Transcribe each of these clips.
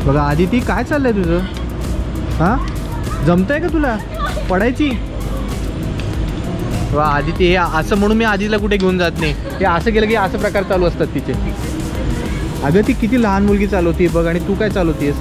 बघा आदिती, काय चाललंय तुझं? हां, जमतंय का तुला पडायची? वा आदिती, हे असं म्हणून मी आधीला कुठे घेऊन जात नाही. हे असं केलं की असं प्रकार चालू असतात तिचे. अगं ती किती लहान मुलगी चालवते बघ, आणि तू काय चालवतेस?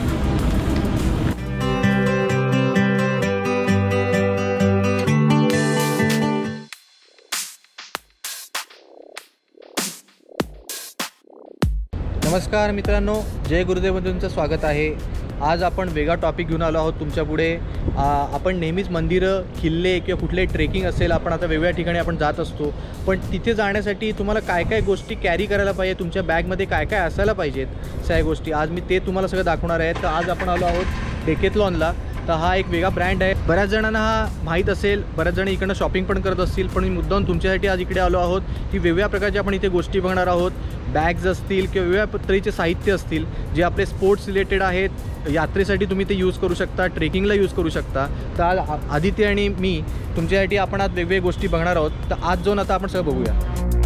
नमस्कार मित्रांनो, जय गुरुदेवमध्ये तुमचं स्वागत आहे. आज आपण वेगळा टॉपिक घेऊन आलो आहोत तुमच्या पुढे. आपण नेहमीच मंदिरं, किल्ले किंवा कुठले ट्रेकिंग असेल, आपण आता वेगवेगळ्या ठिकाणी आपण जात असतो. पण तिथे जाण्यासाठी तुम्हाला काय काय गोष्टी कॅरी करायला पाहिजे, तुमच्या बॅगमध्ये काय काय असायला पाहिजेत, सगळ्या गोष्टी आज मी ते तुम्हाला सगळं दाखवणार आहे. तर आज आपण आलो आहोत डेकेथलॉनला. तर हा एक वेगळा ब्रँड आहे. बऱ्याच जणांना हा माहीत असेल, बऱ्याच जण इकडनं शॉपिंग पण करत असतील. पण मी मुद्दाम तुमच्यासाठी आज इकडे आलो आहोत की वेगवेगळ्या प्रकारच्या आपण इथे गोष्टी बघणार आहोत. बॅग्स असतील किंवा वेगवेगळ्या पद्धतीचे साहित्य असतील जे आपले स्पोर्ट्स रिलेटेड आहेत. यात्रेसाठी तुम्ही ते यूज करू शकता, ट्रेकिंगला यूज करू शकता. तर आज आदिती आणि मी तुमच्यासाठी आपण आज वेगवेगळ्या गोष्टी बघणार आहोत. तर आज जाऊन आता आपण सगळं बघूया.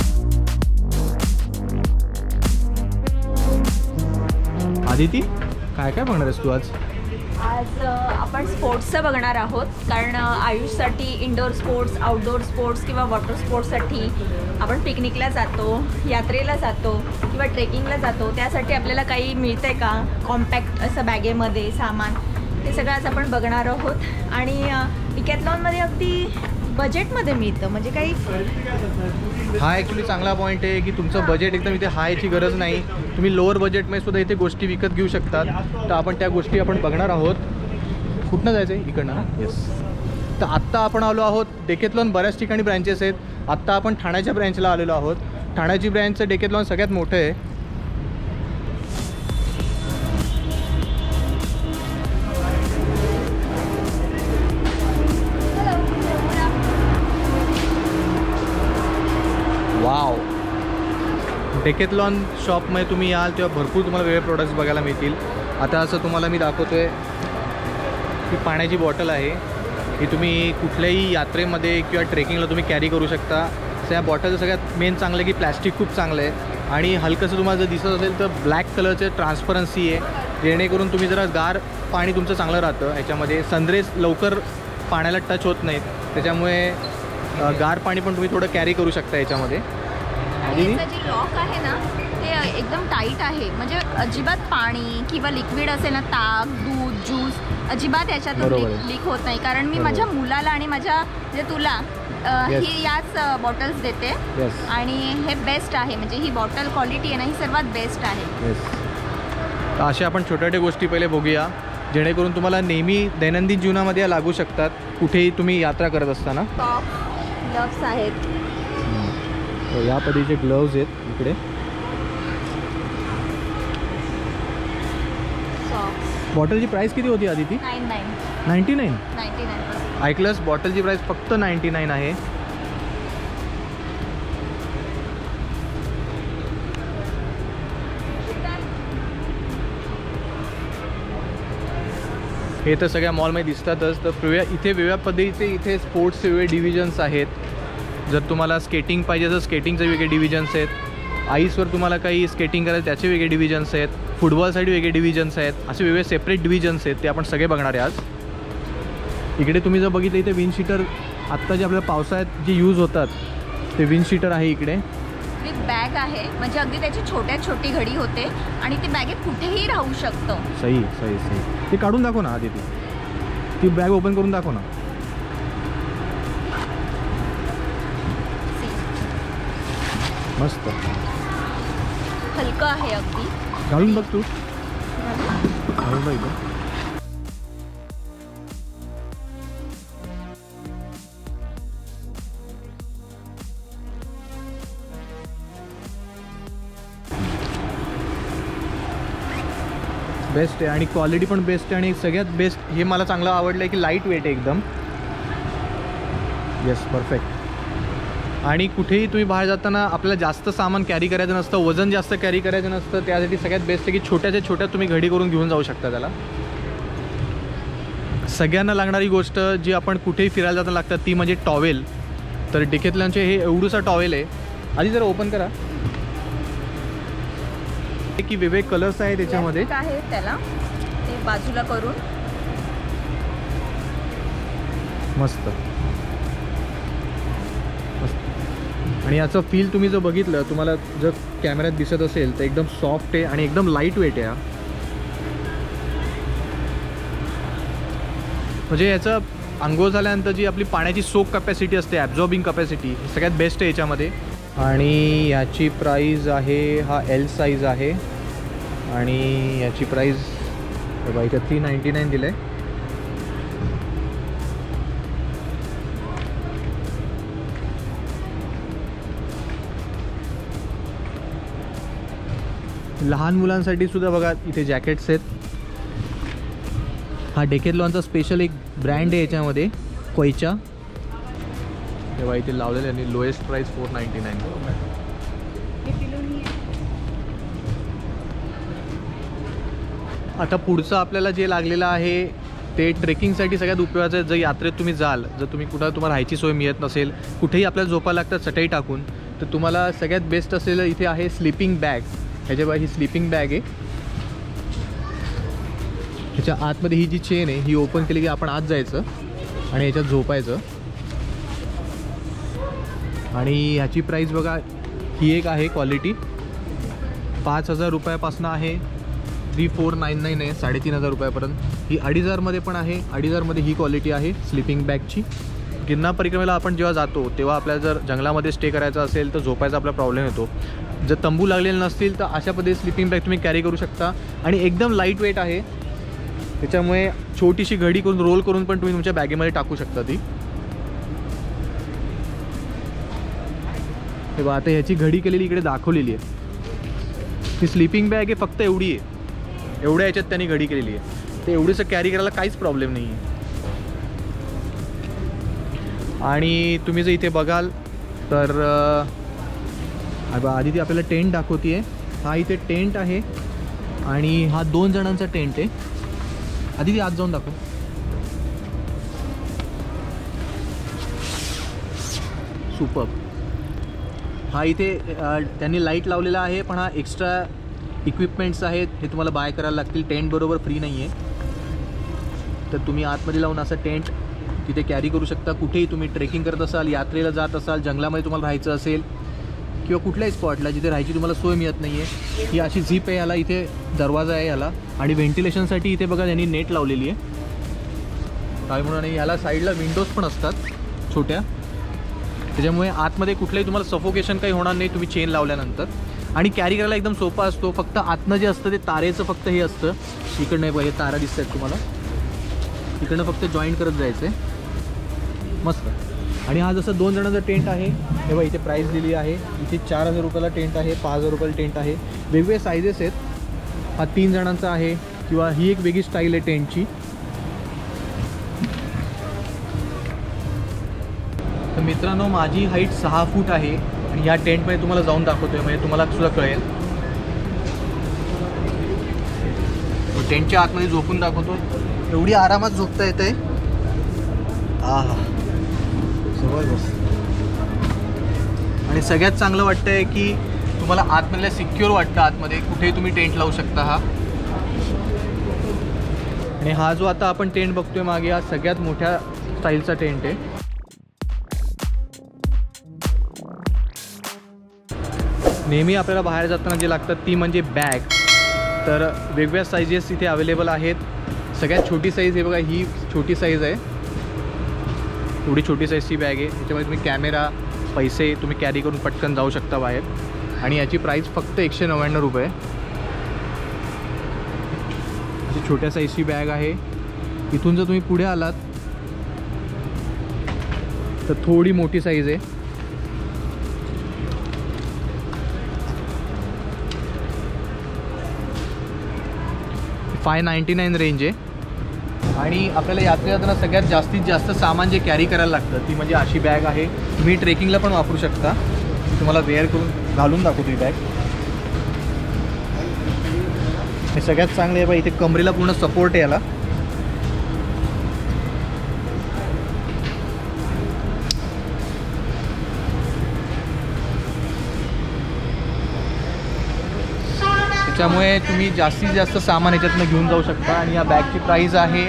आदिती, काय काय बघणार आहेस तू आज? आज आपण स्पोर्ट्सचं बघणार आहोत. कारण आयुषसाठी इंडोर स्पोर्ट्स, आउटडोर स्पोर्ट्स किंवा वॉटर स्पोर्ट्ससाठी आपण पिकनिकला जातो, यात्रेला जातो किंवा ट्रेकिंगला जातो. त्यासाठी आपल्याला काही मिळतं आहे का कॉम्पॅक्ट असं बॅगेमध्ये सामान, ते सगळं आज आपण बघणार आहोत. आणि डिकॅथलॉनमध्ये अगदी बजेटमध्ये मिळतं, म्हणजे काही. हा ॲक्च्युली चांगला पॉईंट आहे की तुमचं बजेट एकदम इथे हायची गरज नाही. तुम्ही लोअर बजेटमध्ये सुद्धा इथे गोष्टी विकत घेऊ शकतात. तर आपण त्या गोष्टी आपण बघणार आहोत. कुठनं जायचं आहे? इकडनं. येस. तर आत्ता आपण आलो आहोत डेकेथलॉन. बऱ्याच ठिकाणी ब्रँचेस आहेत. आत्ता आपण ठाण्याच्या ब्रँचला आलेलो आहोत. ठाण्याची ब्रँचचं डेकेथलॉन सगळ्यात मोठं आहे. वाव. डेकेथलॉन शॉपमध्ये तुम्ही याल तेव्हा भरपूर तुम्हाला वेगळे प्रोडक्ट्स बघायला मिळतील. आता असं तुम्हाला मी दाखवतोय की पाण्याची बॉटल आहे. ही तुम्ही कुठल्याही यात्रेमध्ये किंवा ट्रेकिंगला तुम्ही कॅरी करू शकता. त्या बॉटलचं सगळ्यात मेन चांगलं आहे की प्लॅस्टिक खूप चांगलं आहे. आणि हलकंसं तुम्हाला जर दिसत असेल तर ब्लॅक कलरचं ट्रान्सपरन्सी आहे, जेणेकरून तुम्ही जरा गार पाणी तुमचं चांगलं राहतं. याच्यामध्ये सनरेज लवकर पाण्याला टच होत नाहीत, त्याच्यामुळे गार पाणी पण तुम्ही थोडं कॅरी करू शकता याच्यामध्ये. आणि याचं जे लॉक आहे ना ते एकदम टाईट आहे, म्हणजे अजिबात पाणी किंवा लिक्विड असेल ना, ताक, दूध, ज्यूस अजिबात याच्यातून लीक होत नाही. कारण मी माझ्या मुलाला आणि माझ्या जे तुला ही याच बॉटल्स देते. आणि हे बेस्ट आहे, म्हणजे ही बॉटल क्वालिटी आहे ना, ही सर्वात बेस्ट आहे. तर अशा आपण छोट्या छोट्या गोष्टी पहिले बघूया, जेणेकरून तुम्हाला नेहमी दैनंदिन जीवनामध्ये या लागू शकतात कुठेही तुम्ही यात्रा करत असताना. ग्लव्स आहेत, या पद्धतीचे ग्लव्स आहेत इकडे. बॉटलची प्राइस किती होती आदिती? 99. ऐकलंस, बॉटलची प्राइस फक्त 99 आहे. हे तर सगळ्या मॉलमध्ये दिसतातच. तर इथे वेगळ्या पद्धतीचे इथे स्पोर्ट्सचे वेगळे डिव्हिजन्स आहेत. जर तुम्हाला स्केटिंग पाहिजे तर स्केटिंगचे वेगळे डिव्हिजन्स आहेत. आईसवर तुम्हाला काही स्केटिंग करायचं त्याचे वेगळे डिव्हिजन्स आहेत. फुटबॉलसाठी वेगळे डिव्हिजन्स आहेत. असे वेगळे सेपरेट डिव्हिजन्स आहेत, ते आपण सगळे बघणार आहे आज. इकडे तुम्ही जर बघितलं इथे विंड शीटर, आत्ता जे आपल्या पावसाळ्यात जे यूज होतात ते विंड शीटर आहे इकडे. विथ बॅग आहे, म्हणजे अगदी त्याची छोट्यात छोटी घडी होते आणि ते बॅगेत कुठेही राहू शकतं. सही. ते काढून दाखव ना आदिती, ती बॅग ओपन करून दाखव ना. मस्त हलकं आहे अगदी. घालून बघ तू. घालून बघ. बेस्ट आहे आणि क्वालिटी पण बेस्ट आहे. आणि सगळ्यात बेस्ट हे मला चांगलं आवडलं आहे की लाईट वेट आहे एकदम. Yes, perfect. आणि कुठेही तुम्ही बाहेर जाताना आपल्याला जास्त सामान कॅरी करायचं नसतं, वजन जास्त कॅरी करायचं नसतं. त्यासाठी सगळ्यात बेस्ट आहे की छोट्याच्या छोट्यात तुम्ही घडी करून घेऊन जाऊ शकता त्याला. सगळ्यांना लागणारी गोष्ट जी आपण कुठेही फिरायला जाताना लागतात ती म्हणजे टॉवेल. तर डिकेथलॉनचे हे एवढूसा टॉवेल आहे. आधी जरा ओपन करा. की वेगवेगळे कलर्स आहेत त्याच्यामध्ये. आहे त्याला ते बाजूला करून मस्त मस्त. आणि याचं फील तुम्ही जर बघितलं, तुम्हाला जर कॅमेऱ्यात दिसत असेल तर एकदम सॉफ्ट आहे आणि एकदम लाईट वेट आहे. म्हणजे याचं अंघोळ झाल्यानंतर जी आपली पाण्याची सोक कपॅसिटी असते, ॲब्झॉर्बिंग कपॅसिटी, सगळ्यात बेस्ट आहे याच्यामध्ये. आणि याची प्राईज आहे, हा एल साईज आहे आणि याची प्राईज बघा इथं 399 दिलं आहे. लहान मुलांसाठी सुद्धा बघा इथे जॅकेट्स आहेत. हा डेकेथलॉनचा स्पेशल एक ब्रँड आहे याच्यामध्ये, कोयचा. तेव्हा इथे लावलेले आणि लोएस्ट प्राईस 499. आता पुढचं आपल्याला जे लागलेलं आहे ते ट्रेकिंगसाठी सगळ्यात उपयोगाचं आहे. जर यात्रेत तुम्ही जाल, जर तुम्ही कुठं तुम्हाला राहायची सोय मिळत नसेल, कुठेही आपल्याला झोपायला लागतात चटई टाकून, तर तुम्हाला सगळ्यात बेस्ट असलेलं इथे आहे स्लीपिंग बॅग. ह्याच्या ही स्लीपिंग बॅग आहे. ह्याच्या आतमध्ये ही जी चेन आहे ही ओपन केली की आपण आत जायचं आणि ह्याच्यात झोपायचं. आणि ह्याची प्राईस बघा, ही एक आहे क्वालिटी 5,000 रुपयापासून आहे, 3499 आहे, 3,500 रुपयापर्यंत. ही 2,500मध्ये पण आहे. 2,500मध्ये ही क्वालिटी आहे स्लीपिंग बॅगची. गिरनार परिक्रमेला आपण जेव्हा जातो तेव्हा आपल्याला जर जंगलामध्ये स्टे करायचा असेल तर झोपायचा आपला प्रॉब्लेम येतो. जर तंबू लागलेले नसतील तर अशा पद्धतीने स्लीपिंग बॅग तुम्ही कॅरी करू शकता. आणि एकदम लाईट वेट आहे, त्याच्यामुळे छोटीशी घडी करून रोल करून पण तुम्ही तुमच्या बॅगेमध्ये टाकू शकता ती. हे बघा, आता ह्याची घडी केलेली इकडे दाखवलेली आहे. ही स्लीपिंग बॅग आहे, फक्त एवढी आहे, एवढ्या ह्याच्यात त्यांनी घडी केलेली आहे. ते एवढीसं कॅरी करायला काहीच प्रॉब्लेम नाही आहे. आणि तुम्ही जर इथे बघाल तर आधी ती आपल्याला टेंट दाखवते आहे. हा इथे टेंट आहे आणि हा 2 जणांचा टेंट आहे. आधी ती आत जाऊन दाखव. सुपर. हा इथे त्यांनी लाईट लावलेला आहे, पण हा एक्स्ट्रा इक्विपमेंट्स आहेत हे तुम्हाला बाय करायला लागतील. टेंट बरोबर फ्री नाही आहे, तर तुम्ही आतमध्ये लावून असं टेंट तिथे कॅरी करू शकता. कुठेही तुम्ही ट्रेकिंग करत असाल, यात्रेला जात असाल, जंगलामध्ये तुम्हाला राहायचं असेल किंवा कुठल्याही स्पॉटला जिथे राहायची तुम्हाला सोय मिळत नाही आहे, ही अशी झीप आहे. याला इथे दरवाजा आहे याला. आणि व्हेंटिलेशनसाठी इथे बघा यांनी नेट लावलेली आहे काय म्हणून. आणि याला साईडला विंडोज पण असतात छोट्या, त्याच्यामुळे आतमध्ये कुठलंही तुम्हाला सफोकेशन काही होणार नाही तुम्ही चेन लावल्यानंतर. आणि कॅरी करायला एकदम सोपा असतो. फक्त आतनं जे असतं ते तारेचं फक्त हे असतं, इकडनं नाही बघा, हे तारा दिसत आहेत तुम्हाला, इकडनं फक्त जॉईंट करत जायचं आहे. मस्त. आणि हा जसं 2 जणांचा टेंट आहे, हे बघा इथे प्राईस दिली आहे. इथे 4,000 रुपयाला टेंट आहे, 5,000 रुपयाला टेंट आहे. वेगवेगळे सायझेस आहेत. हा 3 जणांचा आहे, किंवा ही एक वेगळी स्टाईल आहे टेंटची. तर मित्रांनो, माझी हाईट 6 फूट आहे आणि ह्या टेंटमध्ये तुम्हाला जाऊन दाखवतोय, म्हणजे तुम्हाला सुद्धा कळेल. टेंटच्या आतमध्ये झोपून दाखवतो. एवढी आरामात झोपता येत आहे. जबरदस्त. आणि सगळ्यात चांगलं वाटतं आहे की तुम्हाला आतमधल्या सिक्युअर वाटतं. आतमध्ये कुठेही तुम्ही टेंट लावू शकता. आणि हा जो आता आपण टेंट बघतोय मागे, हा सगळ्यात मोठ्या स्टाईलचा टेंट आहे. नेहमी आपल्याला बाहेर जाताना जे लागतात ती म्हणजे बॅग. तर वेगवेगळ्या साईजेस इथे अवेलेबल आहेत. सगळ्यात छोटी साईज हे बघा, ही छोटी साईज आहे. एवढी छोटी साईजची बॅग आहे. याच्यामध्ये तुम्ही कॅमेरा, पैसे तुम्ही कॅरी करून पटकन जाऊ शकता बाहेर. आणि याची प्राईस फक्त 199 रुपये. अशी छोट्या साईजची बॅग आहे. इथून जर तुम्ही पुढे आलात तर थोडी मोठी साईज आहे. $599 रेंज आहे. आणि आपल्याला यात्रेत जाताना सगळ्यात जास्तीत जास्त सामान जे कॅरी करायला लागतं ती म्हणजे अशी बॅग आहे. तुम्ही ट्रेकिंगला पण वापरू शकता. तुम्हाला वेअर करून घालून दाखवतो ही बॅग. हे सगळ्यात चांगले आहे बा, इथे कमरेला पूर्ण सपोर्ट आहे याला. त्याच्यामुळे तुम्ही जास्तीत जास्त सामान याच्यातनं घेऊन जाऊ शकता. आणि या बॅगची प्राईस आहे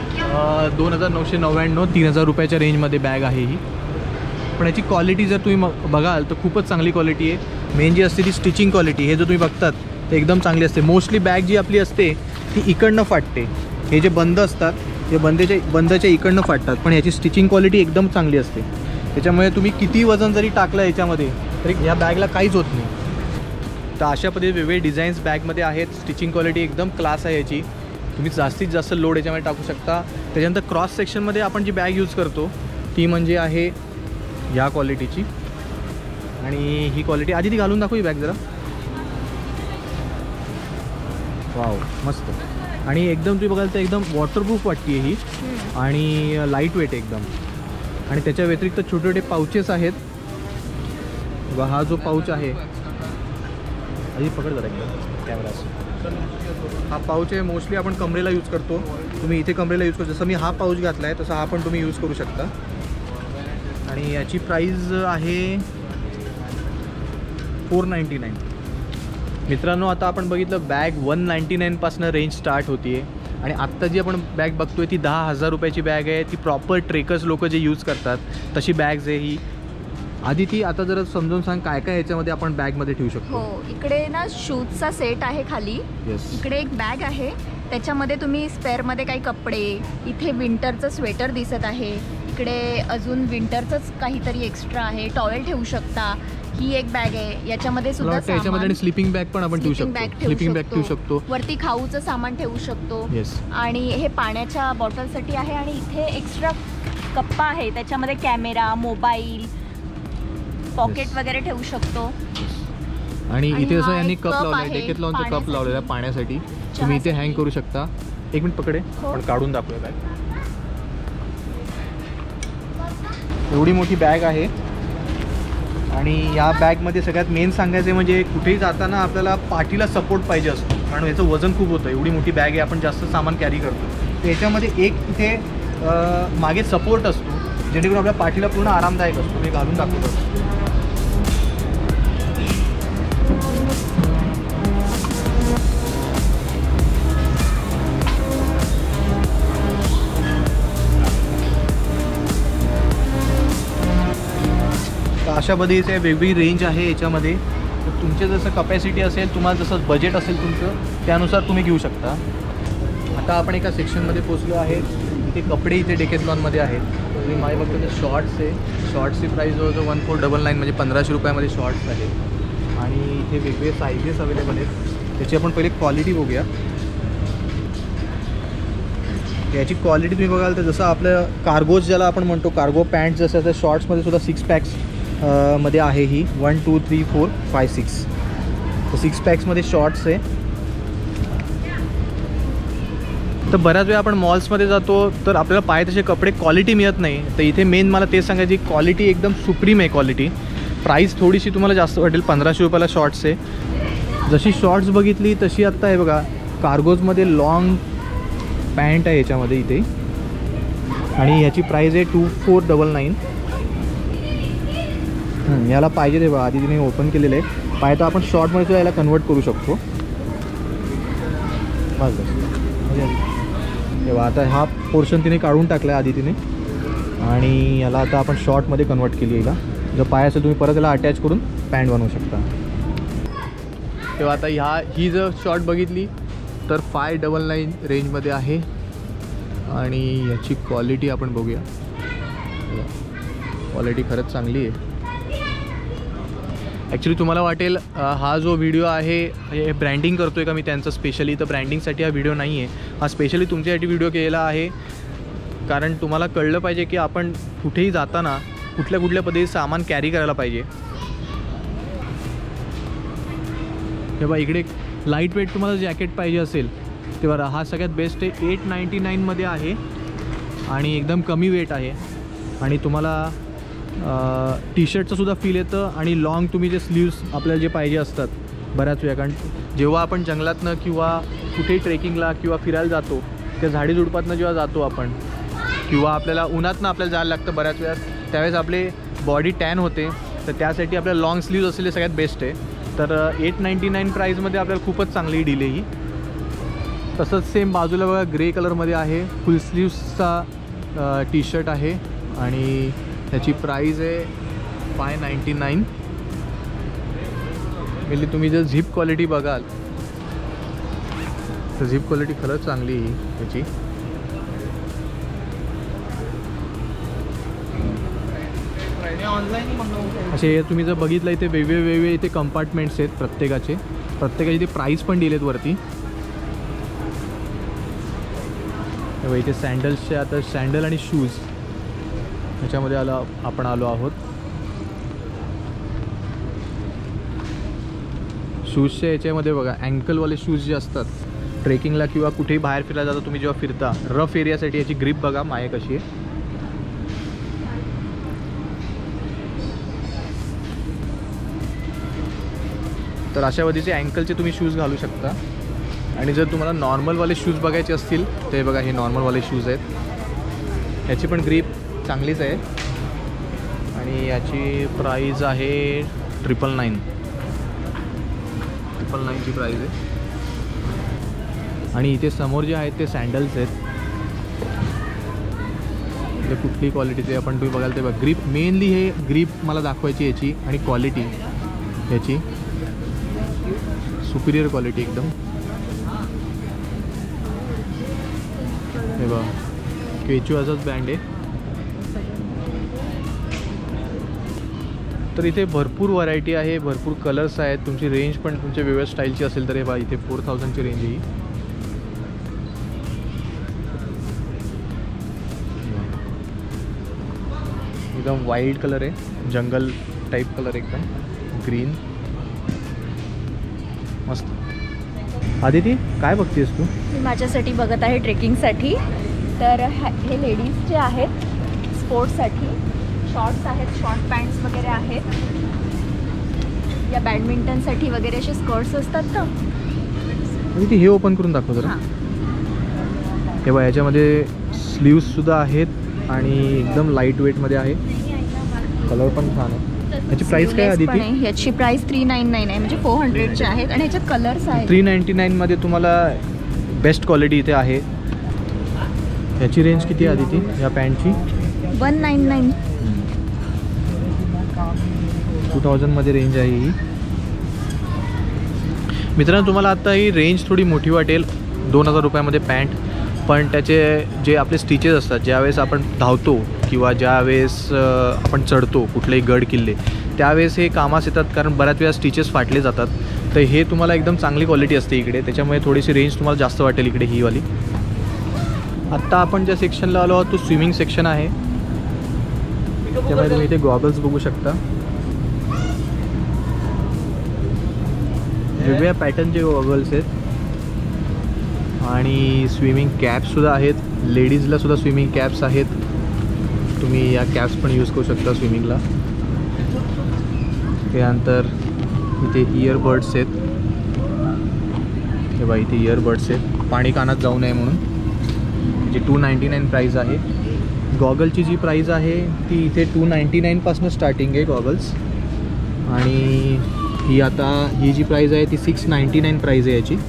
2999, 3000 रुपयाच्या रेंजमध्ये बॅग आहे ही. पण याची क्वालिटी जर तुम्ही बघाल तर खूपच चांगली क्वालिटी आहे. मेन जी असते ती स्टिचिंग क्वालिटी, हे जो तुम्ही बघतात ते एकदम चांगली असते. मोस्टली बॅग जी आपली असते ती इकडनं फाटते. हे जे बंद असतात ते बंदच्या इकडनं फाटतात, पण याची स्टिचिंग क्वालिटी एकदम चांगली असते. त्याच्यामुळे तुम्ही किती वजन जरी टाकलं याच्यामध्ये तरी या बॅगला काहीच होत नाही. तर अशा पद्धतीने वेगवेगळे डिझाईन्स बॅगमध्ये आहेत. स्टिचिंग क्वालिटी एकदम क्लास आहे याची. तुम्ही जास्तीत जास्त लोड याच्यामध्ये टाकू शकता. त्याच्यानंतर क्रॉस सेक्शनमध्ये आपण जी बॅग यूज करतो ती म्हणजे आहे या क्वालिटीची. आणि ही क्वालिटी आधी ती घालून दाखवू ही बॅग जरा. वाव, मस्त. आणि एकदम तुम्ही बघाल तर एकदम वॉटरप्रूफ वाटते ही आणि लाईट वेट एकदम. आणि त्याच्या व्यतिरिक्त छोटे छोटे पाउचेस आहेत. बघा हा जो पाऊच आहे, आधी पकड जरा एकदम कॅमेरा. हा पाऊच आहे, मोस्टली आपण कमरेला यूज करतो. तुम्ही इथे कमरेला यूज करतो. जसं मी हा पाऊच घातला आहे तसा हा पण तुम्ही यूज करू शकता. आणि याची प्राईज आहे 499. मित्रांनो, आता आपण बघितलं बॅग 199पासून रेंज स्टार्ट होती आहे. आणि आत्ता जी आपण बॅग बघतोय ती 10,000 रुपयाची बॅग आहे. ती प्रॉपर ट्रेकर्स लोक जे यूज करतात तशी बॅग्स आहे ही. आधी ती आता जरा समजून सांग काय काय याच्यामध्ये आपण बॅगमध्ये ठेवू शकतो. हो, इकडे ना शूजचा सेट आहे खाली. इकडे एक बॅग आहे, त्याच्यामध्ये तुम्ही स्पेअरमध्ये काही कपडे, इथे विंटरचं स्वेटर दिसत आहे, इकडे अजून विंटरचंच काहीतरी एक्स्ट्रा आहे, टॉवेल ठेवू शकता. ही एक बॅग आहे, याच्यामध्ये सुद्धा याच्यामध्ये स्लीपिंग बॅग पण आपण ठेवू शकतो. स्लीपिंग बॅग ठेवू शकतो. वरती खाऊचं सामान ठेवू शकतो. आणि हे पाण्याच्या बॉटलसाठी आहे. आणि इथे एक्स्ट्रा कप्पा आहे, त्याच्यामध्ये कॅमेरा, मोबाईल, पॉकेट वगैरे ठेवू शकतो. आणि इथे असं यांनी कप लावलाय, डेकेथलॉनचा कप लावलेला आहे पाण्यासाठी. तुम्ही इथे हँग करू शकता. एक मिनिट पकडे, आपण काढून दाखवूया बॅग. एवढी मोठी बॅग आहे. आणि या बॅगमध्ये सगळ्यात मेन सांगायचं म्हणजे कुठेही जाताना आपल्याला पाठीला सपोर्ट पाहिजे असतो, कारण याचं वजन खूप होतं. एवढी मोठी बॅग आहे, आपण जास्त सामान कॅरी करतो. तर याच्यामध्ये एक इथे मागे सपोर्ट असतो, जेणेकरून आपल्या पाठीला पूर्ण आरामदायक असतो. मी घालून दाखवतो. अशा पद्धतीचे वेगवेगळी रेंज आहे याच्यामध्ये. तर तुमचे जसं कपॅसिटी असेल, तुम्हाला जसं बजेट असेल तुमचं, त्यानुसार तुम्ही घेऊ शकता. आता आपण एका सेक्शनमध्ये पोचलो आहे. इथे कपडे इथे डेकेथलॉनमध्ये आहेत. तुम्ही माझे बघतो ते शॉर्ट्स आहे. शॉर्ट्सची प्राईस जवळजवळ 1499 म्हणजे 1500 रुपयामध्ये शॉर्ट्स आहेत. आणि इथे वेगवेगळे साईजेस अवेलेबल आहेत. त्याची आपण पहिले क्वालिटी बघूया. याची क्वालिटी तुम्ही बघाल तर जसं आपलं कार्गोज ज्याला आपण म्हणतो, कार्गो पॅन्ट जसं, तर शॉर्ट्समध्ये सुद्धा 6 पॅक्स मध्ये आहे ही. 1 2 3 4 5 6. तर 6 पॅक्समध्ये शॉर्ट्स आहे. तर बऱ्याच वेळा आपण मॉल्समध्ये जातो तर आपल्याला पाहिजे तसे कपडे क्वालिटी मिळत नाही. तर इथे मेन मला तेच सांगायची, क्वालिटी एकदम सुप्रीम आहे क्वालिटी. प्राईस थोडीशी तुम्हाला जास्त वाटेल, 1500 रुपयाला शॉर्ट्स आहे. जशी शॉर्ट्स बघितली तशी आत्ता आहे बघा, कार्गोजमध्ये लॉंग पॅन्ट आहे याच्यामध्ये इथे. आणि याची प्राईस आहे 2499. याला पाहिजे ते बघा, आधी तिने ओपन केलेलं आहे. पाहिजे तर आपण शॉर्टमध्ये सुद्धा याला कन्वर्ट करू शकतो. बस तेव्हा आता हा पोर्शन तिने काढून टाकला आहे आधी तिने. आणि याला आता आपण शॉर्टमध्ये कन्वर्ट केली. याला जर पाय असेल तुम्ही परत याला अटॅच करून पॅन्ट बनवू शकता. तेव्हा आता ही जर शॉर्ट बघितली तर 599 रेंजमध्ये आहे. आणि याची क्वालिटी आपण बघूया. क्वालिटी खरंच चांगली आहे. ॲक्च्युली तुम्हाला वाटेल हा जो व्हिडिओ आहे हे ब्रँडिंग करतो आहे का मी त्यांचं स्पेशली, तर ब्रँडिंगसाठी हा व्हिडिओ नाही आहे. हा स्पेशली तुमच्यासाठी व्हिडिओ केलेला आहे, कारण तुम्हाला कळलं पाहिजे की आपण कुठेही जाताना कुठल्या कुठल्या पद्धतीचं सामान कॅरी करायला पाहिजे. तेव्हा इकडे लाईट वेट तुम्हाला जॅकेट पाहिजे असेल तेव्हा हा सगळ्यात बेस्ट आहे. 899मध्ये आहे आणि एकदम कमी वेट आहे. आणि तुम्हाला टी शर्टचं सुद्धा फील येतं. आणि लॉंग तुम्ही जे स्लीव्स आपल्याला जे पाहिजे असतात बऱ्याच वेळा, कारण जेव्हा आपण जंगलातनं किंवा कुठेही ट्रेकिंगला किंवा फिरायला जातो, त्या झाडीझुडपातनं जेव्हा जातो आपण, किंवा आपल्याला उन्हातनं आपल्याला जायला लागतं बऱ्याच वेळा, त्यावेळेस आपले बॉडी टॅन होते. तर त्यासाठी आपल्याला लॉंग स्लीव्ज असलेले सगळ्यात बेस्ट आहे. तर 899 प्राईजमध्ये आपल्याला खूपच चांगली डील आहे ही. तसंच सेम बाजूला बघा ग्रे कलरमध्ये आहे, फुल स्लीव्सचा टी शर्ट आहे आणि त्याची प्राईज आहे 599. म्हणजे तुम्ही जर झिप क्वालिटी बघाल तर झिप क्वालिटी खरंच चांगली आहे त्याची. असे तुम्ही जर बघितलं इथे वेगवेगळे इथे कंपार्टमेंट्स आहेत प्रत्येकाचे इथे प्राईस पण दिलेत वरती. इथे सँडल्सचे आता सँडल आणि शूज ह्याच्यामध्ये आपण आलो आहोत. शूजच्या याच्यामध्ये बघा अँकलवाले शूज जे असतात ट्रेकिंगला किंवा कुठेही बाहेर फिरायला जाता तुम्ही जेव्हा फिरता रफ एरियासाठी याची ग्रिप बघा माये कशी आहे. तर अशा पद्धतीचे अँकलचे तुम्ही शूज घालू शकता. आणि जर तुम्हाला नॉर्मलवाले शूज बघायचे असतील ते बघा हे नॉर्मलवाले शूज आहेत. याची पण ग्रिप चांगलीच आहे आणि याची प्राईज आहे 999ची प्राईज आहे. आणि इथे समोर जे आहेत ते सँडल्स आहेत. इथे कुठली क्वालिटीचे आपण तुम्ही बघाल ते बघा. ग्रिप मेनली हे ग्रिप मला दाखवायची याची आणि क्वालिटी याची सुपिरियर क्वालिटी एकदम. हे बघा केचुआचाच ब्रँड आहे. तर इथे भरपूर व्हरायटी आहे, भरपूर कलर्स आहेत. तुमची रेंज पण तुमच्या वेगळ्या स्टाईलची असेल तर हे बघा इथे 4000ची रेंज आहे. एकदम वाईल्ड कलर आहे, जंगल टाईप कलर एकदम ग्रीन मस्त. आदिती काय बघतेस तू? मी माझ्यासाठी बघत आहे ट्रेकिंगसाठी. तर हे लेडीज जे आहेत स्पोर्ट्ससाठी शॉर्ट्स आहेत, शॉर्ट पॅन्ट्स वगैरे आहेत. या बॅडमिंटनसाठी वगैरे असे स्कर्ट्स असतात ना. आदिती हे ओपन करून दाखव जरा. हे बघा याच्यामध्ये स्लीव्ससुद्धा आहेत आणि एकदम लाईट वेटमध्ये आहे. कलर पण छान आहे. याची प्राइस काय आदिती? याची प्राइस 399 आहे, म्हणजे 400चे आहेत आणि याच्यात कलर्स आहेत. 399 मध्ये तुम्हाला बेस्ट क्वालिटी इथे आहे. याची रेंज किती आहे आदिती या पॅन्टची? 199. 2000 मध्ये रेंज आहे ही. मित्रांनो तुम्हाला आता ही रेंज थोडी मोठी वाटेल 2000 रुपयामध्ये पॅन्ट. पण त्याचे जे आपले स्टिचेस असतात ज्यावेळेस आपण धावतो किंवा ज्यावेळेस आपण चढतो कुठलेही गड किल्ले त्यावेळेस हे कामास येतात, कारण बऱ्याच वेळा स्टिचेस फाटले जातात. तर हे तुम्हाला एकदम चांगली क्वालिटी असते इकडे, त्याच्यामुळे थोडीशी रेंज तुम्हाला जास्त वाटेल इकडे ही वाली. आत्ता आपण ज्या सेक्शनला आलो आहोत तो स्विमिंग सेक्शन आहे. त्यामुळे तुम्ही इथे गॉगल्स बघू शकता. वेगवेगळ्या पॅटर्नचे गॉगल्स आहेत आणि स्विमिंग कॅप्ससुद्धा आहेत. लेडीजला सुद्धा स्विमिंग कॅप्स आहेत. तुम्ही या कॅप्स पण यूज करू शकता स्विमिंगला. त्यानंतर इथे इयरबड्स आहेत. हे बघा इथे इयरबड्स आहेत पाणी कानात जाऊ नये म्हणून. जी 299 प्राईज आहे. गॉगलची जी प्राईज आहे ती इथे 299 पासून स्टार्टिंग आहे गॉगल्स. आणि ही जी प्राईज आहे ती 699 प्राईज आहे याची.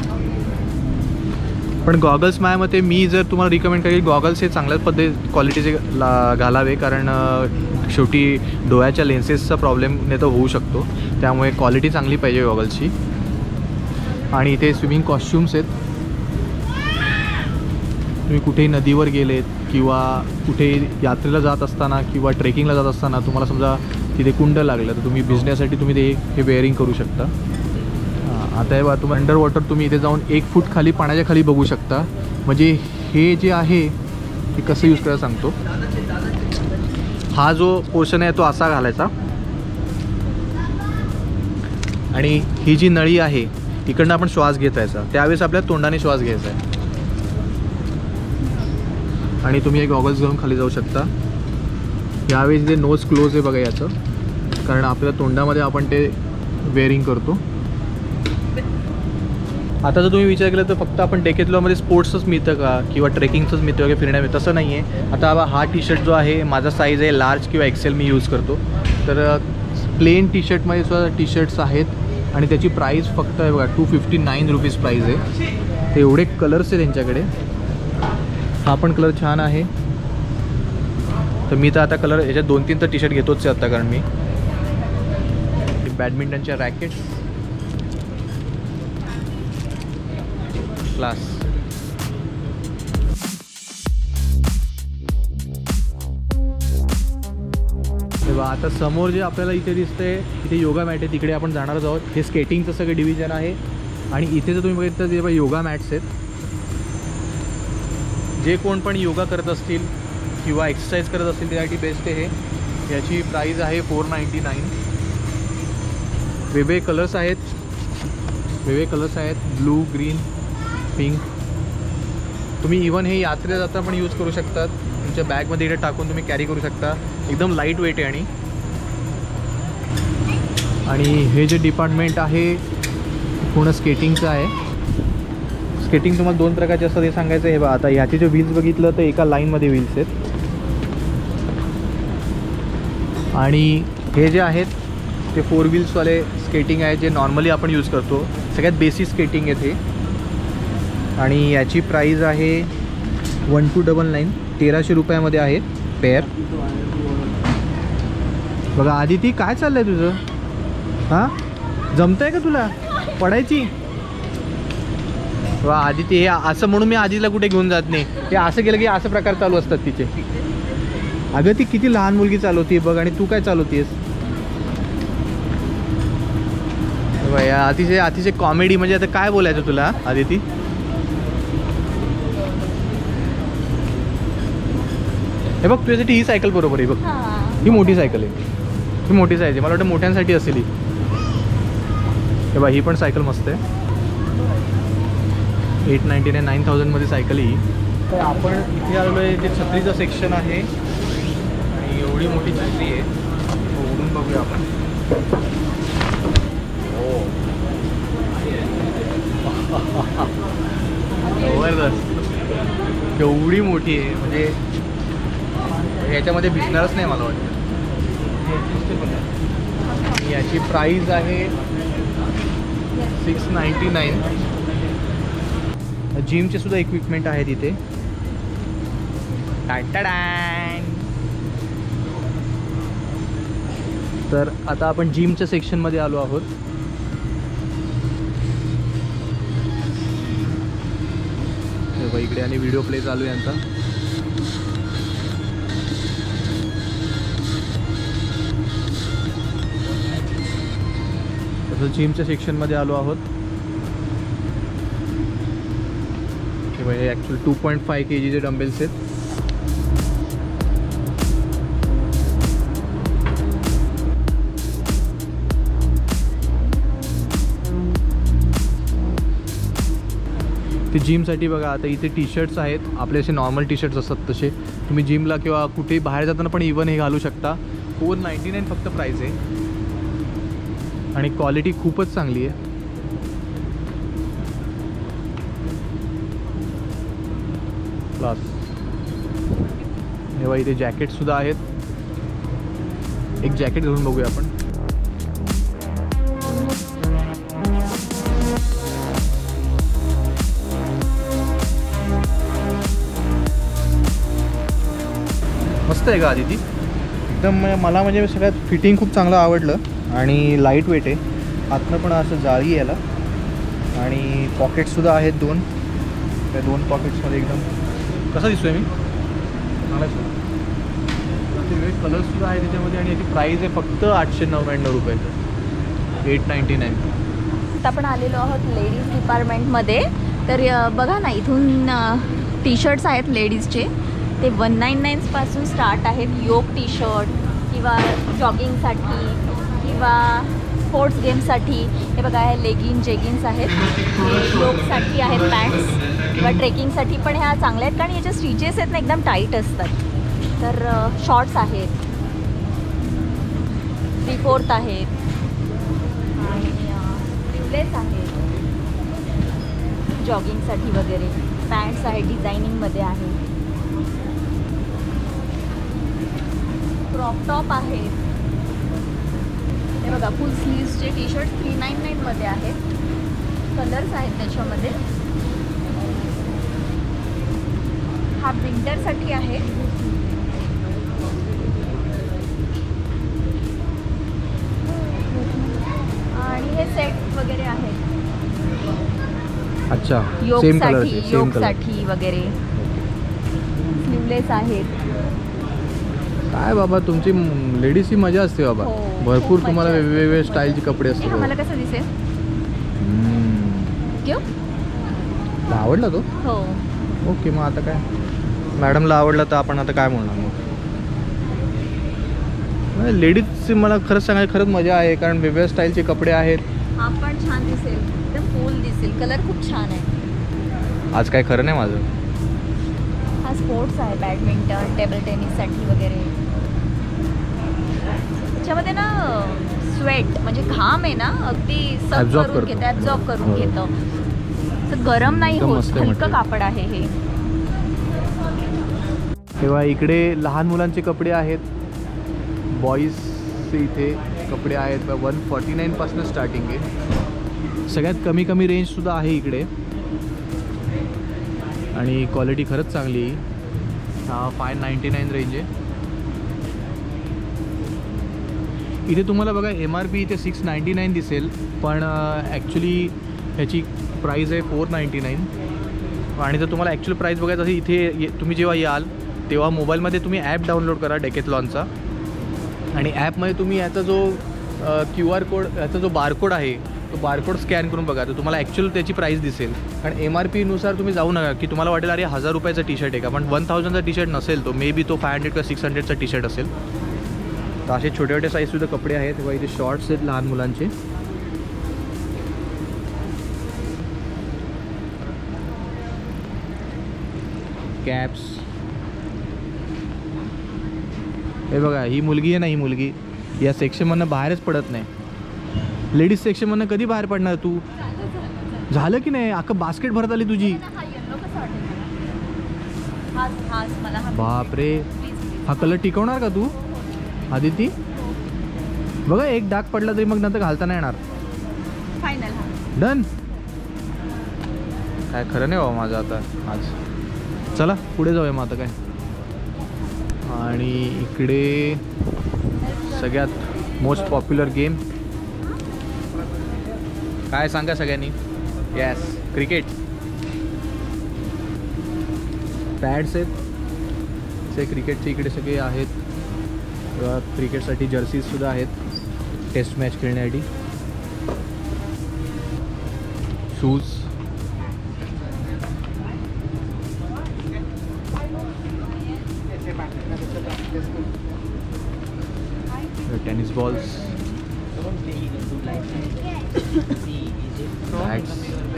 पण गॉगल्स माझ्या मते मी जर तुम्हाला रिकमेंड करेल गॉगल्स हे चांगल्याच क्वालिटीचे घालावे, कारण शेवटी डोळ्याच्या लेन्सेसचा प्रॉब्लेम नाही तर होऊ शकतो. त्यामुळे क्वालिटी चांगली पाहिजे गॉगल्सची. आणि इथे स्विमिंग कॉस्ट्युम्स आहेत. तुम्ही कुठेही नदीवर गेलेत किंवा कुठेही यात्रेला जात असताना किंवा ट्रेकिंगला जात असताना तुम्हाला समजा तिथे कुंड लागलं तर तुम्ही भिजण्यासाठी तुम्ही हे वेअरिंग करू शकता. आता हे बघा तुम्ही अंडर वॉटर तुम्ही इथे जाऊन 1 फूट खाली पाण्याच्या खाली बघू शकता. म्हणजे हे जे आहे ते कसं यूज करायला सांगतो. हा जो पोर्शन आहे तो असा घालायचा आणि ही जी नळी आहे इकडनं आपण श्वास घेतायचा, त्यावेळेस आपल्या तोंडाने श्वास घ्यायचा आहे. आणि तुम्ही हे गॉगल्स घेऊन खाली जाऊ शकता. यावेळेस जे नोज क्लोज आहे बघा याचं, कारण आपल्या तोंडामध्ये आपण ते वेअरिंग करतो. आता जर तुम्ही विचार केला तर फक्त आपण डेकेथलॉनमध्ये स्पोर्ट्सच मिळतं का किंवा ट्रेकिंगचंच मिळतं वगैरे फिरण्यामध्ये, तसं नाही आहे. आता हा टी शर्ट जो आहे माझा साईज आहे लार्ज किंवा एक्सेल मी यूज करतो. तर प्लेन टी शर्टमध्ये सुद्धा टी शर्ट्स आहेत आणि त्याची प्राईस फक्त आहे बघा 259 रुपीज प्राईज आहे. ते एवढे कलर्स आहे त्यांच्याकडे. हा पण कलर छान आहे. तर मी तर आता कलर याच्यात 2-3 तर टी शर्ट घेतोच आहे आता, कारण मी बॅडमिंटनच्या रॅकेट्स क्लास. तेव्हा आता समोर जे आपल्याला इथे दिसतंय इथे योगा मॅट आहे, तिकडे आपण जाणारच आहोत. हे स्केटिंगचं सगळं डिव्हिजन आहे आणि इथे जर तुम्ही बघितलं तर योगा मॅट्स आहेत. जे कोण पण योगा करत असतील किंवा एक्सरसाइज करत असतील त्यासाठी बेस्ट आहे हे. याची प्राईस आहे 499. वेगवेगळे कलर्स आहेत, ब्लू, ग्रीन, पिंक. तुम्ही इवन हे यात्रेला जाता पण यूज करू शकतात. तुमच्या बॅगमध्ये इथे टाकून तुम्ही कॅरी करू शकता. एकदम लाईट वेट आहे. आणि हे जे डिपार्टमेंट आहे पूर्ण स्केटिंगचं आहे. स्केटिंग तुम्हाला 2 प्रकारचे असतात हे सांगायचं आहे. आता ह्याचे जे व्हील्स बघितलं तर एका लाईनमध्ये व्हील्स आहेत. आणि हे जे आहेत ते 4 व्हील्सवाले स्केटिंग आहे जे नॉर्मली आपण यूज करतो. सगळ्यात बेसिक स्केटिंग आहे ते. आणि याची प्राईज आहे 1299. 1300 रुपयामध्ये आहे पेअर. बघा आदिती काय चाललंय तुझं? हां जमतंय का तुला पडायची? वा आदिती हे असं म्हणून मी आजीला कुठे घेऊन जात नाही. हे असं केलं की असं प्रकार चालू असतात तिचे. अगं ती किती लहान मुलगी चालवते बघ आणि तू काय चालवतेस? अतिशय कॉमेडी. म्हणजे आता काय बोलायचं तुला आदिती? हे बघ तुझ्यासाठी ही सायकल बरोबर आहे बघ. ही मोठी सायकल आहे. ही मोठी साईज आहे. मला वाटतं मोठ्यांसाठी असेल ही. हे बघ ही पण सायकल मस्त आहे. 899 9000 सायकल ही. तर आपण इथे आलो आहे जे छत्रीचं सेक्शन आहे आणि एवढी मोठी छत्री आहे. उडून बघूया आपण. जबरदस्त. एवढी मोठी आहे म्हणजे याच्यामध्ये भिजणारच नाही मला वाटतं. याची प्राईज आहे 699. जिमचे सुद्धा इक्विपमेंट आहेत इथे. तर आता आपण जिमच्या सेक्शनमध्ये आलो आहोत. इकडे आणि व्हिडिओ प्ले चालू आहे यांचा. जिमच्या सेक्शनमध्ये आलो आहोत. हे ॲक्च्युअली 2.5 kg डंबेल्स आहेत. ते जिमसाठी बघा आता इथे टी शर्ट्स आहेत. आपले असे नॉर्मल टी शर्ट्स असतात तसे तुम्ही जिमला किंवा कुठेही बाहेर जाताना पण इवन हे घालू शकता. 499 फक्त प्राईस आहे आणि क्वालिटी खूपच चांगली आहे. क्लास. तेव्हा इथे जॅकेटसुद्धा आहेत. एक जॅकेट घालून बघूया आपण. मस्त आहे का आदिती? एकदम मला म्हणजे सगळ्यात फिटिंग खूप चांगलं आवडलं आणि लाईट वेट आहे. आतनं पण असं जाळी याला आणि पॉकेट्ससुद्धा आहेत 2. त्या 2 पॉकेट्समध्ये एकदम कसा दिसतोय मी? चांगला आहे. वेगवेगळे कलर्ससुद्धा आहे त्याच्यामध्ये आणि याची प्राईस आहे फक्त 899 रुपये. 899. आता आपण आलेलो आहोत लेडीज डिपार्टमेंटमध्ये. तर बघा ना इथून टी शर्ट्स आहेत लेडीजचे. ते 199 पासून स्टार्ट आहेत. योग टी शर्ट किंवा जॉगिंगसाठी किंवा स्पोर्ट्स गेमसाठी. हे बघा हे लेगिन जेगिन्स आहेत. हे योगसाठी आहेत पॅन्ट्स किंवा ट्रेकिंगसाठी पण ह्या चांगल्या आहेत कारण याच्या स्टिचेस आहेत ना एकदम टाईट असतात. तर शॉर्ट्स आहेत, 3/4 आहेत आणि स्लीवलेस आहेत जॉगिंगसाठी वगैरे. पॅन्ट्स आहेत डिझायनिंगमध्ये आहे. क्रॉप टॉप आहेत. हे बघा फुल स्लीव्सचे टी शर्ट 399 मध्ये आहेत. कलर्स आहेत त्याच्यामध्ये. हा विंटरसाठी आहे. आणि हे सेट वगैरे आहेत. अच्छा, सेम योगसाठी कलर. योगसाठी वगैरे स्लीवलेस आहेत. काय बाबा, तुमची लेडीजची मजा असते बाबा. हो, भरपूर खूप तुम्हाला मजा असते. वेगवेगळे स्टाईलचे कपडे हे असतात. आम्हाला कसं दिसेल? क्यों? तुला आवडला तो? हो. ओके, मग आता काय, मॅडमला आवडला तर आपण आता काय बोलणार मग. लेडीजची मला खरंच सांगायचं खरंच मजा आहे, कारण वेगवेगळ्या स्टाईलचे कपडे आहेत. हा पण छान दिसेल, एकदम फुल दिसेल. कलर खूप छान आहे. आज काय खरं नाही माझं. हा स्पोर्ट्स आहे, बॅडमिंटन, टेबल टेनिससाठी वगैरे. त्याच्यामध्ये ना स्वेट म्हणजे घाम आहे ना, अगदी सब Absorb करून करतो. घेतं, ॲब्झॉर्ब करून हो. घेतं. तर गरम नाही एकदम होत, मस्त हलकं material. कापड आहे हे. तेव्हा इकडे लहान मुलांचे कपडे आहेत. बॉईजचे इथे कपडे आहेत. 149 पासून स्टार्टिंग आहे. सगळ्यात कमी कमी रेंजसुद्धा आहे इकडे, आणि क्वालिटी खरंच चांगली आहे. हा 599 रेंज आहे. इथे तुम्हाला बघा MRP इथे 699 दिसेल, पण ॲक्च्युली ह्याची प्राईज आहे 499. आणि जर तुम्हाला ॲक्च्युअल प्राईस बघायचं असेल, इथे तुम्ही जेव्हा याल तेव्हा मोबाईलमध्ये तुम्ही ॲप डाउनलोड करा डेकेथलॉनचा, आणि ॲपमध्ये तुम्ही याचा जो QR कोड, याचा जो बारकोड आहे तो बारकोड स्कॅन करून बघा, तर तुम्हाला ॲक्च्युअल त्याची प्राईस दिसेल. कारण MRP नुसार तुम्ही जाऊ नका की तुम्हाला वाटेल अरे 1000 रुपयाचा टी शर्ट आहे का, पण 1000चा टी शर्ट नसेल तो, मे बी तो 500 किंवा 600चा टी शर्ट असेल. तर असे छोटे छोटे साईजसुद्धा कपडे आहेत. तेव्हा इथे शॉर्ट्स आहेत लहान मुलांचे. कॅप्स. हे बघा, ही मुलगी आहे ना, ही मुलगी या सेक्शनमधनं बाहेरच पडत नाही. लेडीज सेक्शनमधनं कधी बाहेर पडणार तू? झालं की नाही? अख्खं बास्केट भरत आली तुझी. हा येलो कसा वाटेल मला? हाच मला हा बापरे, हा कलर टिकवणार का तू आदिती? बघा, एक डाग पडला तरी मग नंतर घालता नाही येणार. फायनल हा. डन. काय खरं नाही बाबा माझं आता आज. चला पुढे जाऊया मग आता काय. आणि इकडे सगळ्यात मोस्ट पॉप्युलर गेम काय सांगा सगळ्यांनी? Yes, cricket. पॅड्स आहेत ते क्रिकेटचे इकडे सगळे आहेत. किंवा क्रिकेटसाठी जर्सीजसुद्धा आहेत टेस्ट मॅच खेळण्यासाठी. शूज. Tennis balls. बॅग्स.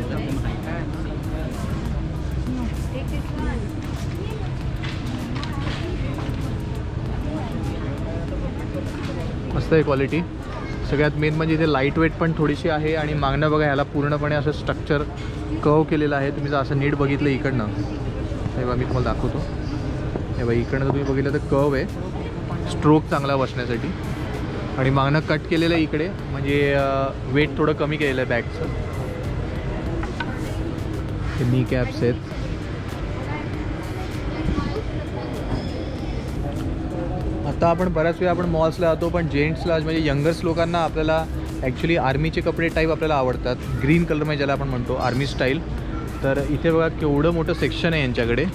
मस्त आहे क्वालिटी. सगळ्यात मेन म्हणजे इथे लाईट वेट पण थोडीशी आहे, आणि मागणं बघा ह्याला पूर्णपणे असं स्ट्रक्चर कर्व केलेलं आहे. तुम्ही जर असं नीट बघितलं इकडनं, हे बघा मी तुम्हाला दाखवतो. हे बघा इकडनं जर तुम्ही बघितलं तर कर्व आहे, स्ट्रोक चांगला बसण्यासाठी. आणि मागणं कट केलेलं आहे इकडे, म्हणजे वेट थोडं कमी केलेलं आहे बॅगचं. हे नी कॅप्स आहेत. आता आपण बऱ्याच वेळा आपण मॉल्सला जातो, पण जेंट्सला म्हणजे यंगर्स लोकांना आपल्याला ॲक्च्युली आर्मीचे कपडे टाईप आपल्याला आवडतात. ग्रीन कलरमध्ये ज्याला आपण म्हणतो आर्मी स्टाईल. तर इथे बघा केवढं मोठं सेक्शन आहे यांच्याकडे.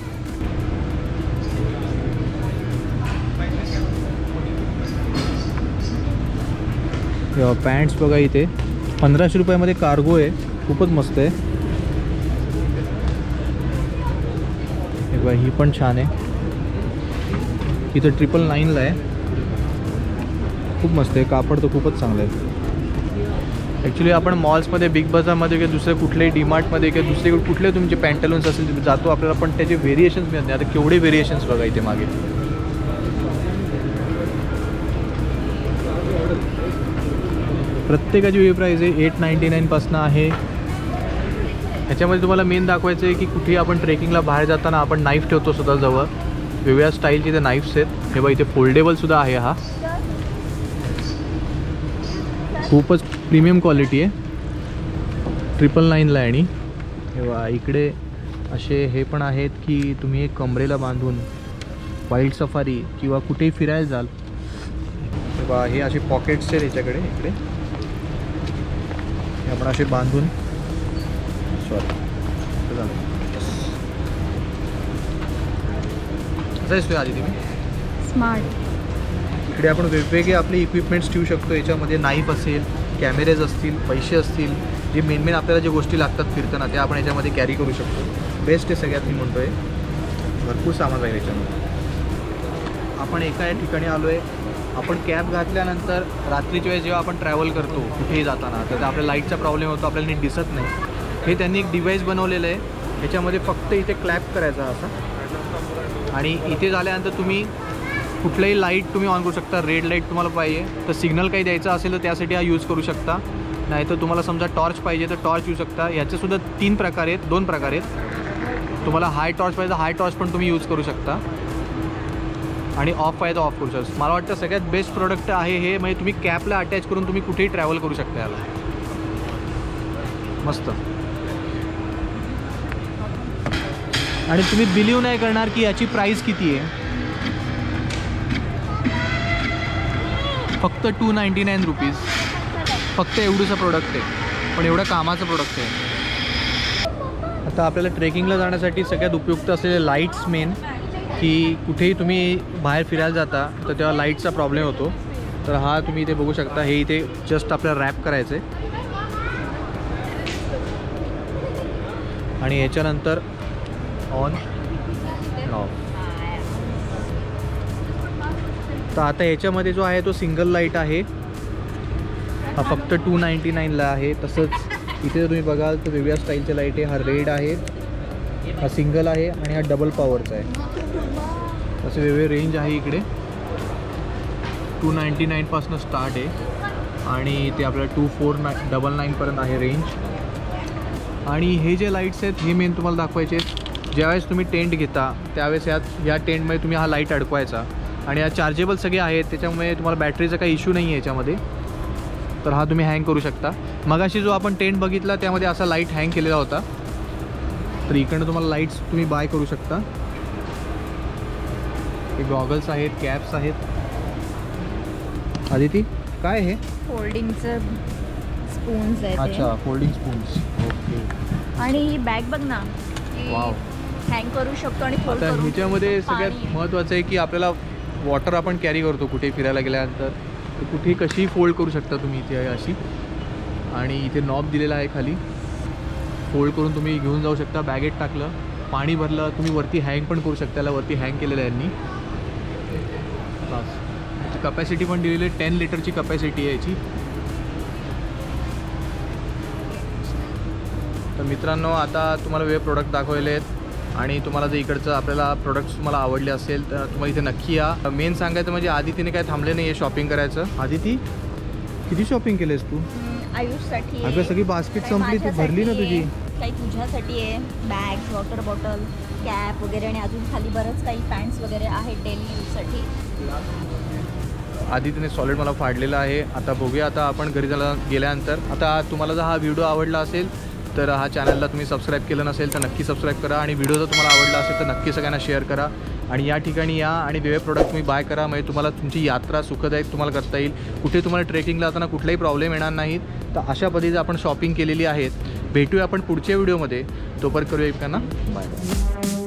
पॅन्ट्स बघा इथे 1500 रुपयामध्ये कार्गो आहे, खूपच मस्त आहे. हे बघा ही पण छान आहे. इथं 999ला आहे. खूप मस्त आहे, कापड तर खूपच चांगलं आहे. ॲक्च्युली आपण मॉल्समध्ये, बिग बाजारमध्ये किंवा दुसरे कुठल्याही डीमार्टमध्ये किंवा दुसरे कुठले तुमचे पॅन्टलून्स असेल तिथे जातो आपल्याला, पण त्याचे व्हेरिएशन्स मिळत नाही. आता केवढे व्हेरिएशन्स बघा इथे मागे. प्रत्येकाची वेगळी प्राईज आहे. 899 पासून आहे. ह्याच्यामध्ये तुम्हाला मेन दाखवायचं आहे की कुठेही आपण ट्रेकिंगला बाहेर जाताना आपण नाईफ ठेवतो स्वतःजवळ. वेगवेगळ्या स्टाईलचे इथे नाईफ्स आहेत. हे बघा इथे फोल्डेबलसुद्धा आहे. हा खूपच प्रीमियम क्वालिटी आहे, 999 आहे. आणि तेव्हा इकडे असे हे पण आहेत की तुम्ही एक कमरेला बांधून वाईल्ड सफारी किंवा कुठेही फिरायला जाल तेव्हा हे असे पॉकेट्स आहेत याच्याकडे. इकडे हे आपण असे बांधून असं आधी तुम्ही स्मार्ट. इकडे आपण वेगवेगळे आपले इक्विपमेंट्स ठेवू शकतो. याच्यामध्ये नाईफ असेल, कॅमेरेज असतील, पैसे असतील, जे मेन आपल्याला जे गोष्टी लागतात फिरताना त्या आपण याच्यामध्ये कॅरी करू शकतो. बेस्ट आहे सगळ्यात मी म्हणतो आहे. भरपूर सामान राहील याच्यामध्ये. आपण एका या ठिकाणी आलो आहे. आपण कॅब घातल्यानंतर रात्रीच्या वेळेस जेव्हा आपण ट्रॅव्हल करतो कुठेही जाताना तर आपल्या लाईटचा प्रॉब्लेम होतो, आपल्याला नीट दिसत नाही. हे त्यांनी एक डिव्हाइस बनवलेलं आहे. याच्यामध्ये फक्त इथे क्लॅप करायचा असा आणि इथे झाल्यानंतर तुम्ही कुठलाही लाईट तुम्ही ऑन करू शकता. रेड लाईट तुम्हाला पाहिजे तर सिग्नल काही द्यायचं असेल तर त्यासाठी हा यूज करू शकता. नाही तर तुम्हाला समजा टॉर्च पाहिजे तर टॉर्च येऊ शकता. याचेसुद्धा 2 प्रकार आहेत. तुम्हाला हाय टॉर्च पाहिजे तर हाय टॉर्च पण तुम्ही यूज करू शकता आणि ऑफ पाहिजे तर ऑफ करू शकता. मला वाटतं सगळ्यात बेस्ट प्रोडक्ट आहे हे. म्हणजे तुम्ही कॅपला अटॅच करून तुम्ही कुठेही ट्रॅव्हल करू शकता. याला मस्त. आणि तुम्ही बिलीव्ह नाही करणार की याची प्राईस किती आहे. फक्त 299 रुपीज. फक्त एवढंसं प्रोडक्ट आहे पण एवढं कामाचं प्रोडक्ट आहे. आता आपल्याला ट्रेकिंगला जाण्यासाठी सगळ्यात उपयुक्त असलेले लाईट्स मेन, की कुठेही तुम्ही बाहेर फिरायला जाता तर तेव्हा लाईटचा प्रॉब्लेम होतो. तर हा तुम्ही इथे बघू शकता. हे इथे जस्ट आपल्याला रॅप करायचं आहे आणि याच्यानंतर ऑन ऑफ. तर आता याच्यामध्ये जो आहे तो सिंगल लाईट आहे. हा फक्त 299ला आहे. तसंच इथे तुम्ही बघाल तर वेगळ्या स्टाईलचे लाईट आहे. हा रेड आहे, हा सिंगल आहे आणि हा डबल पॉवरचा आहे. असे वेगवेगळे रेंज आहे इकडे. 299पासून स्टार्ट आहे आणि ते आपल्याला 2499 पर्यंत आहे रेंज. आणि हे जे लाईट्स आहेत हे मेन तुम्हाला दाखवायचे आहेत. ज्यावेळेस तुम्ही टेंट घेता त्यावेळेस या टेंटमध्ये तुम्ही हा लाईट अडकवायचा आणि या चार्जेबल सगळे आहेत त्याच्यामुळे तुम्हाला बॅटरीचा काही इश्यू नाही आहे याच्यामध्ये. तर हा तुम्ही हँग करू शकता. मगाशी जो आपण टेंट बघितला त्यामध्ये असा लाईट हँग केलेला होता. तर इकडनं तुम्हाला लाईट्स तुम्ही बाय करू शकता. हे गॉगल्स आहेत, कॅप्स आहेत. आदिती काय हे फोल्डिंगचं स्पून्स आहेत. अच्छा, फोल्डिंग स्पून्स. ओके. आणि ही बॅग बघ ना, वाव. हँग करू शकतो आणि फोल्ड आता करू ह्याच्यामध्ये शकतो. सगळ्यात पाणी आहे. महत्त्वाचं आहे की आपल्याला वॉटर आपण कॅरी करतो कुठे फिरायला गेल्यानंतर तर कुठेही कशीही फोल्ड करू शकता तुम्ही. इथे आहे अशी आणि इथे नॉब दिलेला आहे खाली. फोल्ड करून तुम्ही घेऊन जाऊ शकता. बॅगेत टाकलं, पाणी भरलं, तुम्ही वरती हँग पण करू शकता. त्याला वरती हँग केलेलं आहे यांनी. बस. याची कपॅसिटी पण दिलेली आहे. 10 लिटरची कपॅसिटी आहे याची. तर मित्रांनो आता तुम्हाला वेगळे प्रोडक्ट दाखवलेले आहेत आणि तुम्हाला जर इकडचं आपल्याला प्रोडक्ट्स तुम्हाला आवडले असेल तर तुम्हाला इथे नक्की या. मेन सांगायचं म्हणजे आदितीने काय थांबले नाही आहे शॉपिंग करायचं. आदिती किती शॉपिंग केलेस तू? आयुषसाठी अगं सगळी बास्केट काही संपली, तू भरली ना तुझी. काही तुझ्यासाठी आहे, बॅग, वॉटर बॉटल, कॅप वगैरे आणि अजून खाली बरंच काही पॅन्ट्स वगैरे आहेत डेली यूजसाठी. आदितीने सॉलिड मला फाडलेला आहे. आता बघूया आता आपण घरी जायला गेल्यानंतर. आता तुम्हाला जर हा व्हिडिओ आवडला असेल तर हा चॅनलला तुम्ही सबस्क्राईब केलं नसेल तर नक्की सबस्क्राईब करा आणि व्हिडिओ जर तुम्हाला आवडला असेल तर नक्की सगळ्यांना शेअर करा आणि या ठिकाणी या आणि वेगळे प्रोडक्ट तुम्ही बाय करा. म्हणजे तुम्हाला तुमची यात्रा सुखदायक तुम्हाला करता येईल. कुठे तुम्हाला ट्रेकिंगला जाताना कुठलाही प्रॉब्लेम येणार नाहीत. तर अशा पद्धतीने आपण शॉपिंग केलेली आहे. भेटूया आपण पुढच्या व्हिडिओमध्ये. तोपर्यंत करूया एकमेकांना बाय.